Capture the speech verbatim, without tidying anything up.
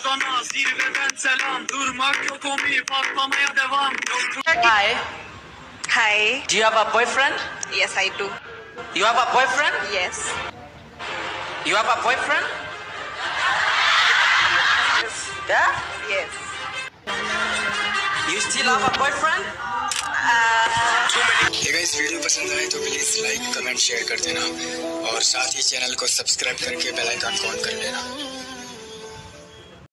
sana zirveden selam. Durmak yok omi, patlamaya devam. Hi. Hi. Do you have a boyfriend? Yes, I do. You have a boyfriend? Yes. You have a boyfriend? Yeah? Yes. You still have a boyfriend? अगर इस video पसंद आए तो please like comment share कर देना और साथ ही चैनल को सब्सक्राइब करके बेल आइकन ऑन कर लेना।